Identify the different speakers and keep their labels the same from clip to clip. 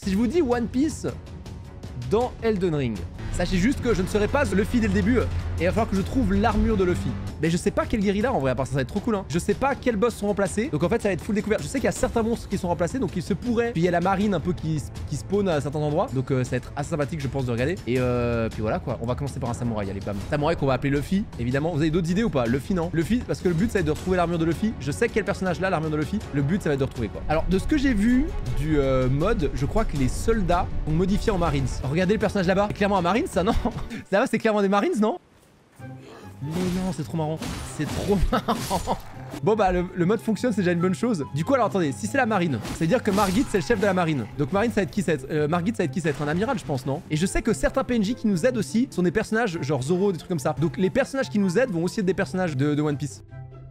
Speaker 1: Si je vous dis One Piece dans Elden Ring, sachez juste que je ne serai pas Luffy dès le début et il va falloir que je trouve l'armure de Luffy. Mais je sais pas quel guérilla en vrai, à part ça va être trop cool hein. Je sais pas quels boss sont remplacés, donc en fait ça va être full découverte. Je sais qu'il y a certains monstres qui sont remplacés, donc il se pourrait. Puis il y a la marine un peu qui spawn à certains endroits, donc ça va être assez sympathique je pense de regarder. Et puis voilà quoi, on va commencer par un samouraï, allez bam. Samouraï qu'on va appeler Luffy, évidemment. Vous avez d'autres idées ou pas? Luffy non. Luffy, parce que le but ça va être de retrouver l'armure de Luffy. Je sais quel personnage là, l'armure de Luffy. Le but ça va être de retrouver quoi. Alors de ce que j'ai vu du mode, je crois que les soldats ont modifié en Marines. Regardez le personnage là-bas, c'est clairement un Marines ça non? Là-bas c'est clairement des Marines non? Mais non, c'est trop marrant. C'est trop marrant. Bon bah le mode fonctionne, c'est déjà une bonne chose. Du coup alors attendez, si c'est la marine, c'est à dire que Margit c'est le chef de la marine. Donc marine ça va être qui? Margit ça va être qui? Ça va être un amiral je pense non? Et je sais que certains PNJ qui nous aident aussi sont des personnages genre Zoro, des trucs comme ça. Donc les personnages qui nous aident vont aussi être des personnages de One Piece.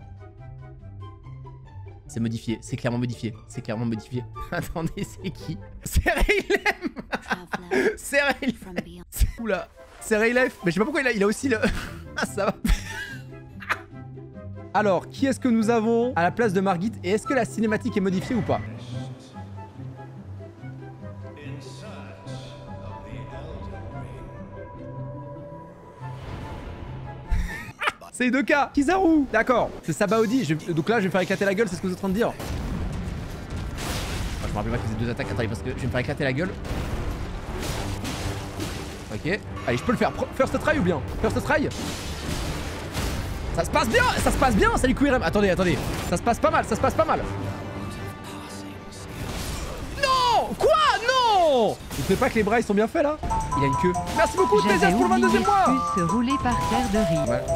Speaker 1: C'est modifié, c'est clairement modifié. C'est clairement modifié. Attendez, c'est qui? C'est Raylem. C'est Raylem. Oula. C'est Raylem. Mais je sais pas pourquoi il a aussi le... Ah ça va. Alors, qui est-ce que nous avons à la place de Margit? Et est-ce que la cinématique est modifiée ou pas? C'est 2K. Kizaru. D'accord. C'est Sabaody. Donc là, je vais me faire éclater la gueule, c'est ce que vous êtes en train de dire. Je me rappelle pas qu'ils faisaient 2 attaques. Attendez, parce que je vais me faire éclater la gueule. Ok. Allez, je peux le faire. First try ou bien? First try. Ça se passe bien. Ça se passe bien. Salut QRM. Attendez, attendez. Ça se passe pas mal. Ça se passe pas mal. Non. Quoi? Non. Ne fais pas que les bras ils sont bien faits là. Il a une queue. Merci beaucoup Tézès pour le 22e mois.
Speaker 2: Se rouler par terre de rire.
Speaker 1: Ouais.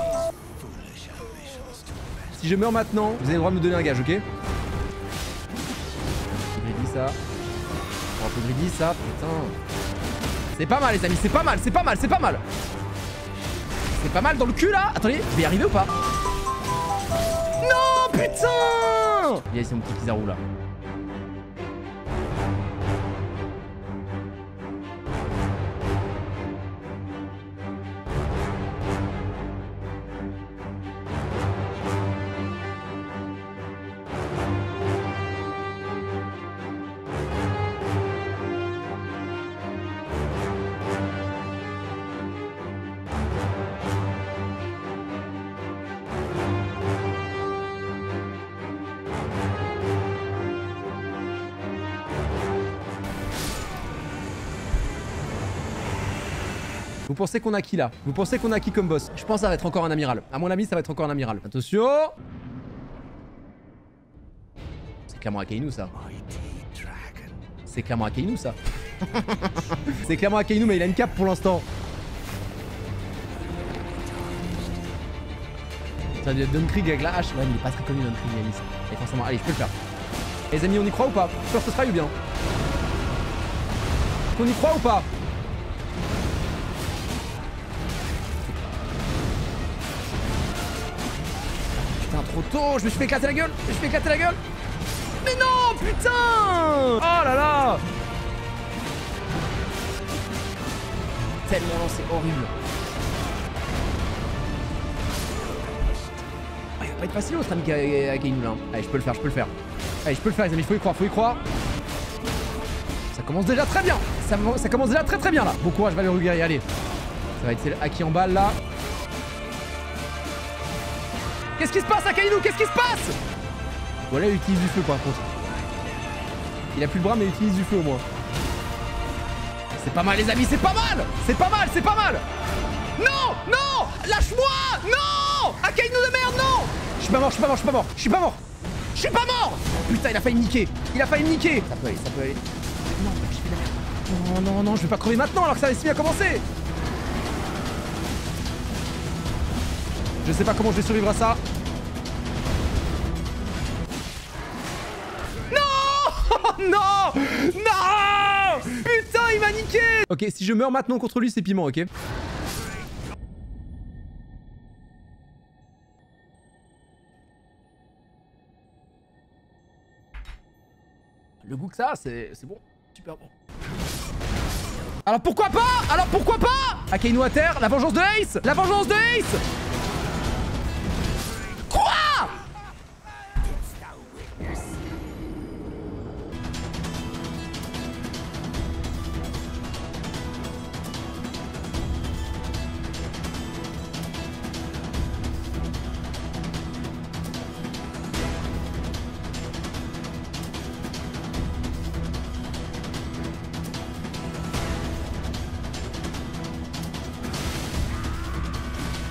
Speaker 1: Si je meurs maintenant, vous avez le droit de me donner un gage, ok? Greedy ça. Un peu greedy ça, putain. C'est pas mal les amis, c'est pas mal, c'est pas mal, c'est pas mal. C'est pas mal dans le cul là. Attendez, je vais y arriver ou pas? Non putain. Il y a ici mon petit Kizaru là. Vous pensez qu'on a qui là? Vous pensez qu'on a qui comme boss? Je pense que ça va être encore un amiral. À mon avis, ça va être encore un amiral. Attention. C'est clairement Akainu ça. C'est clairement Akainu ça. C'est clairement Akainu mais il a une cape pour l'instant. Ça doit être Dunkrig avec la hache. Ouais mais il est pas très connu Dunkrig Yanis. Et forcément, allez je peux le faire. Les amis on y croit ou pas? First try ou bien? On y croit ou pas? Putain trop tôt, je me suis fait éclater la gueule. Je me suis fait éclater la gueule. Mais non putain. Oh là là. Tellement non, c'est horrible. Ah, il va pas être facile notre ami Akainu là. Allez je peux le faire, je peux le faire. Allez je peux le faire les amis, faut y croire, faut y croire. Ça commence déjà très bien. Ça commence déjà très bien là. Bon courage Valerio guerrier, allez. Ça va être Aki en balle là. Qu'est-ce qui se passe Akainu? Qu'est-ce qui se passe? Voilà il utilise du feu par contre. Il a plus le bras mais il utilise du feu au moins. C'est pas mal les amis, c'est pas mal. C'est pas mal, c'est pas mal. Non, non, lâche-moi. Non, Akainu de merde, non. Je suis pas mort, je suis pas mort, je suis pas mort. Je suis pas mort. Je suis pas mort. Putain il a failli me niquer. Il a failli me niquer. Ça peut aller, ça peut aller. Non, je fais de la merde. Non, non, non, je vais pas crever maintenant alors que ça avait si bien commencé. Je sais pas comment je vais survivre à ça. Non. Non. Non. Putain, il m'a niqué. Ok, si je meurs maintenant contre lui, c'est piment, ok? Le goût que ça, c'est bon. Super bon. Alors pourquoi pas? Alors pourquoi pas? Akainu à terre, la vengeance de Ace. La vengeance de Ace. Quoi?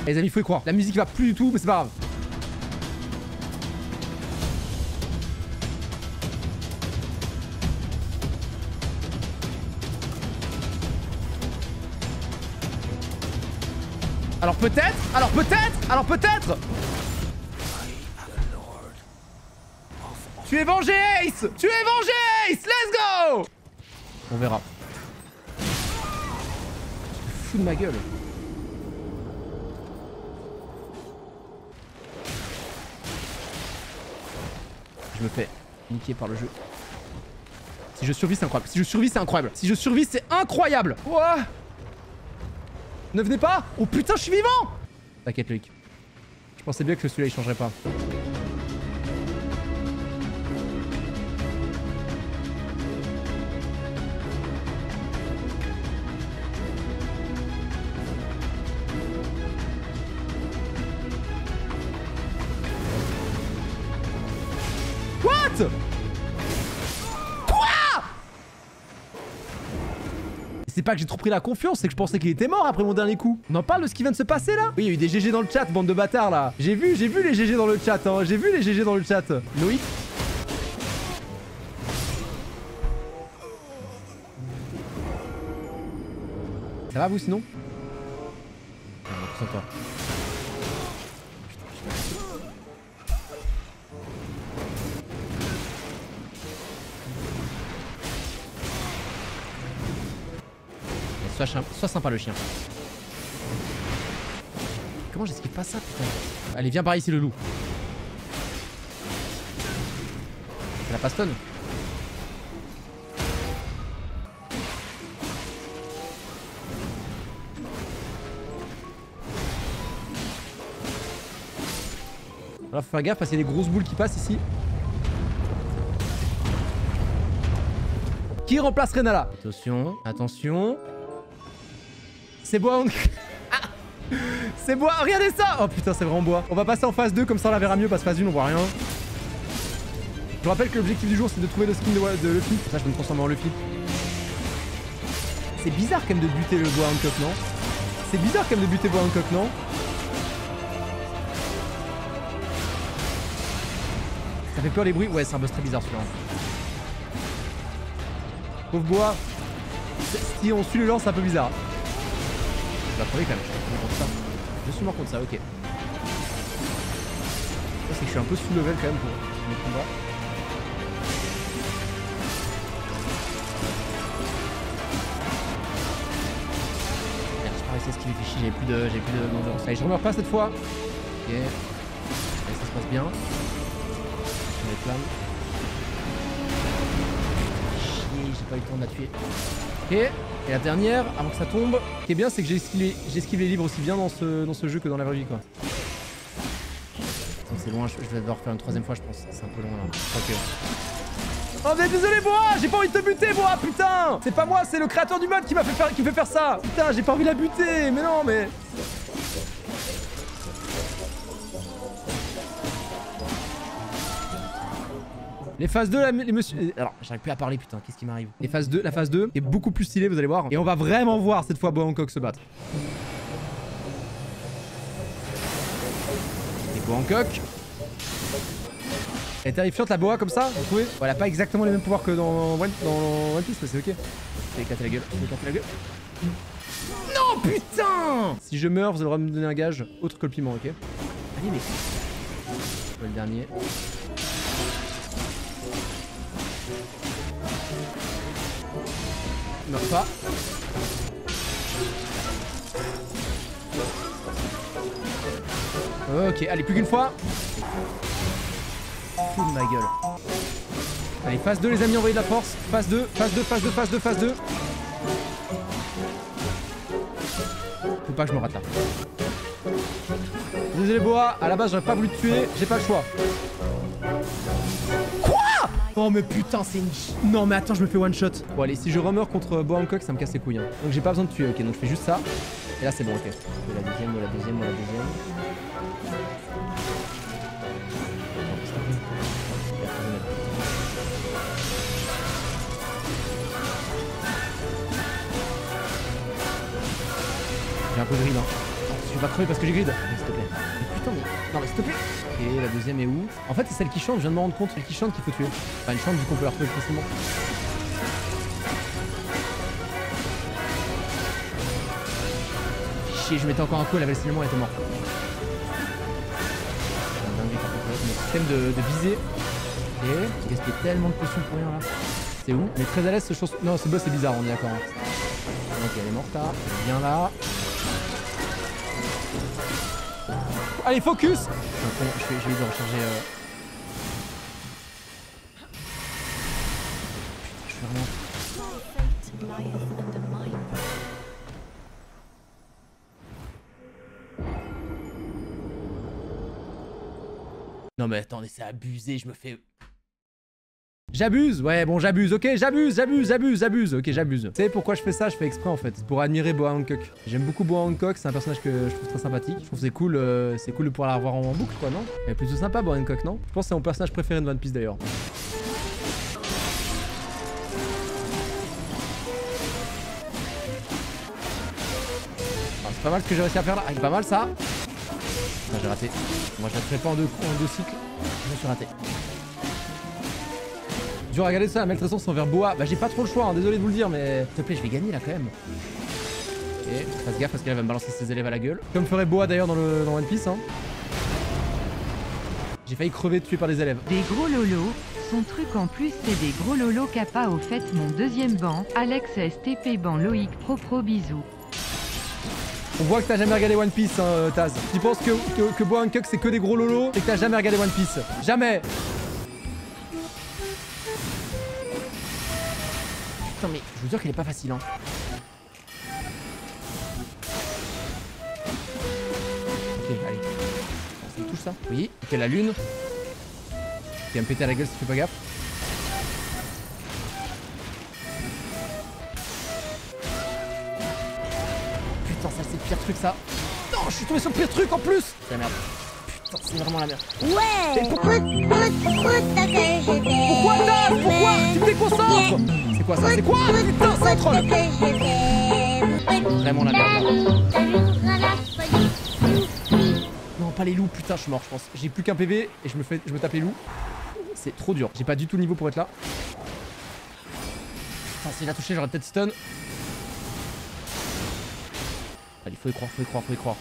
Speaker 1: Les amis, faut y croire. La musique va plus du tout, mais c'est pas grave. Alors peut-être, alors peut-être, alors peut-être. Tu es vengé, Ace! Tu es vengé, Ace! Let's go! On verra. Tu te fous de ma gueule. Je me fais niquer par le jeu. Si je survis, c'est incroyable. Si je survis, c'est incroyable. Si je survis, c'est incroyable. Ouah. Ne venez pas! Oh putain, je suis vivant! T'inquiète, Loïc. Je pensais bien que celui-là, il changerait pas. What? C'est pas que j'ai trop pris la confiance, c'est que je pensais qu'il était mort après mon dernier coup. On en parle de ce qui vient de se passer là? Oui, il y a eu des GG dans le chat, bande de bâtards là. J'ai vu les GG dans le chat, hein. J'ai vu les GG dans le chat. Loïc. Ça va vous sinon? Concentre-toi. Sois sympa le chien. Comment j'esquive pas ça putain? Allez viens par ici le loup. C'est la pastonne. Alors faut faire gaffe parce qu'il y a des grosses boules qui passent ici. Qui remplace Renala? Attention, attention. C'est bois. C'est bois. Regardez ça. Oh putain, c'est vraiment bois. On va passer en phase 2, comme ça on la verra mieux, parce que phase 1 on voit rien. Je rappelle que l'objectif du jour c'est de trouver le skin de Luffy. Ça je peux me transformer en Luffy. C'est bizarre quand même de buter le bois Hancock, non? C'est bizarre quand même de buter le bois Hancock, non? Ça fait peur les bruits? Ouais, c'est un boss très bizarre celui-là. Pauvre bois. Si on suit le lance, c'est un peu bizarre. Je vais la trouver quand même, je suis mort contre ça, ok. C'est que je suis un peu sous level quand même pour mes combats. Merde, j'ai pas réussi à esquiver, fait chier, j'ai plus d'endurance. Allez, je remeurs pas cette fois. Ok. Allez, ça se passe bien. Je me flamme. Chier, j'ai pas eu le temps de la tuer. Ok. Et la dernière, avant que ça tombe, ce qui est bien, c'est que j'esquive les livres aussi bien dans ce jeu que dans la vraie vie, quoi. C'est loin, je vais devoir faire une troisième fois, je pense. C'est un peu loin, là. Ok. Oh, mais désolé, Boa! J'ai pas envie de te buter, Boa, putain! C'est pas moi, c'est le créateur du mode qui fait faire ça! Putain, j'ai pas envie de la buter! Mais non, mais... Les phases 2, les monsieur... Alors, j'arrive plus à parler, putain, qu'est-ce qui m'arrive? Les phases 2, la phase 2 est beaucoup plus stylée, vous allez voir. Et on va vraiment voir cette fois Boa Hancock se battre. Et Boa Hancock. Elle est terrifiante la Boa comme ça, vous trouvez? Bon, elle a pas exactement les mêmes pouvoirs que dans One Piece, mais c'est ok. Je vais éclater la gueule, je vais éclater la gueule. Non, putain! Si je meurs, vous allez me donner un gage autre que le piment, ok? Allez, mais... Ouais, le dernier. Non, pas. Ok, allez, plus qu'une fois. Fou de ma gueule. Allez, phase 2, les amis, envoyez de la force. Phase 2, phase 2, phase 2, phase 2, phase 2. Faut pas que je me rate là. Désolé, Boa, à la base, j'aurais pas voulu te tuer, j'ai pas le choix. Oh mais putain c'est niche. Non mais attends je me fais one shot. Bon allez si je remeurs contre Boa Hancock ça me casse les couilles hein. Donc j'ai pas besoin de tuer ok donc je fais juste ça. Et là c'est bon ok. De la deuxième, de la deuxième, de la deuxième. J'ai un peu de ride hein. Je vais pas crever parce que j'ai grid. S'il te plaît. Mais putain, mais. Non, mais s'il te plaît. Ok, la deuxième est où? En fait, c'est celle qui chante, je viens de me rendre compte. Celle qui chante qu'il faut tuer. Enfin, elle chante, du coup, on peut la retrouver facilement. Chier, je mettais encore un coup, elle avait le signalement, elle était morte. Mon système de visée. Ok, j'ai gaspillé tellement de potions pour rien là. C'est où? On est très à l'aise ce chose. Non, ce boss c'est bizarre, on est d'accord. Ok, elle est morte là. Elle vient là. Allez, focus! Je vais de recharger. Putain, je suis vraiment. Non mais attendez, c'est abusé, je me fais... J'abuse, ouais bon j'abuse, ok j'abuse, ok j'abuse. Vous savez pourquoi je fais ça? Je fais exprès en fait, c'est pour admirer Boa Hancock. J'aime beaucoup Boa Hancock, c'est un personnage que je trouve très sympathique. Je trouve c'est cool de pouvoir la revoir en boucle quoi, non? Elle est plutôt sympa Boa Hancock, non? Je pense que c'est mon personnage préféré de One Piece d'ailleurs. C'est pas mal ce que j'ai réussi à faire là, pas mal ça. Non, j'ai raté. Moi je la ferai pas en deux cycles. Je me suis raté. Dur à regarder ça, la maltraitance envers Boa. Bah j'ai pas trop le choix, hein, désolé de vous le dire, mais s'il te plaît, je vais gagner là quand même. Ok, fasse gaffe parce qu'elle va me balancer ses élèves à la gueule. Comme ferait Boa d'ailleurs dans One Piece. Hein. J'ai failli crever tué par des élèves.
Speaker 2: Des gros lolos. Son truc en plus c'est des gros lolos kappa au fait mon deuxième banc. Alex STP ban Loïc Pro bisous.
Speaker 1: On voit que t'as jamais regardé One Piece, hein, Taz. Tu penses que Boa Hancock c'est que des gros lolos et que t'as jamais regardé One Piece. Jamais. Putain mais je vous jure qu'il est pas facile hein. Ok allez. Ça me touche ça? Oui. Ok la lune. Tu vas me péter à la gueule si tu fais pas gaffe. Putain ça c'est le pire truc ça. Non je suis tombé sur le pire truc en plus. C'est la merde. Putain c'est vraiment la merde.
Speaker 3: Ouais.
Speaker 1: Pourquoi Taz? Pourquoi? Tu me déconcentres. C'est quoi ça? C'est quoi? Putain c'est un troll. Vraiment la merde. Non pas les loups, putain je suis mort je pense. J'ai plus qu'un PV et je me tape les loups. C'est trop dur. J'ai pas du tout le niveau pour être là. Putain s'il a touché j'aurais peut-être stun. Allez faut y croire.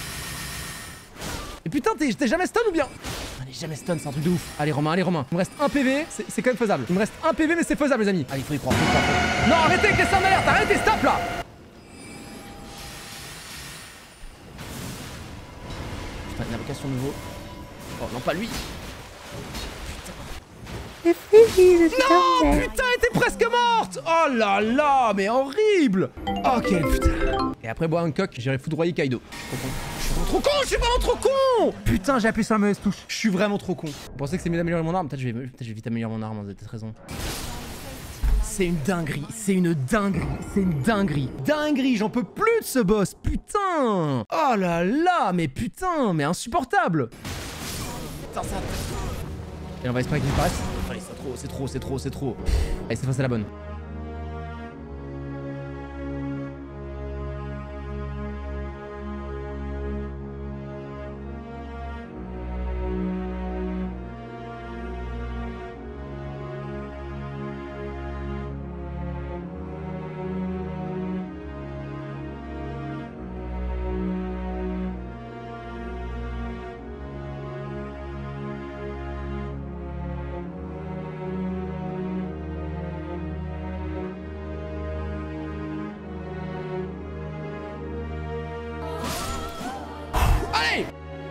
Speaker 1: Et putain t'es jamais stun ou bien? Allez jamais stun c'est un truc de ouf. Allez Romain. Il me reste un PV, c'est quand même faisable. Il me reste un PV mais c'est faisable les amis. Allez faut y croire. Non arrêtez avec les sound d'alerte, arrêtez stop là. Putain une invocation nouveau. Oh non pas lui. Non putain elle était presque morte. Oh là là mais horrible. Oh quel putain. Et après Boa Hancock j'irai foudroyer Kaido. Je suis vraiment trop con. Putain j'ai appuyé sur la mauvaise touche. Je suis vraiment trop con. Vous pensez que c'est mieux d'améliorer mon arme? Peut-être je vais vite améliorer mon arme, vous avez peut-être raison. C'est une dinguerie, Dinguerie, j'en peux plus de ce boss, putain. Oh là là, mais putain, mais insupportable. Putain ça... Et on va espérer qu'il disparaisse. Allez c'est trop. Allez cette fois c'est la bonne. Allez!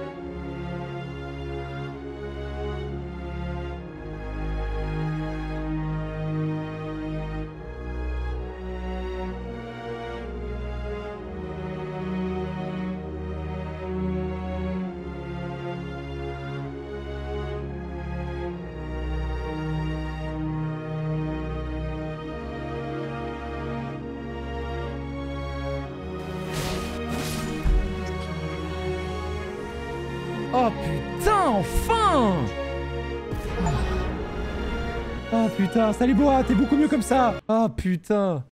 Speaker 1: Oh putain, enfin! Oh putain, salut Boa, t'es beaucoup mieux comme ça! Oh putain!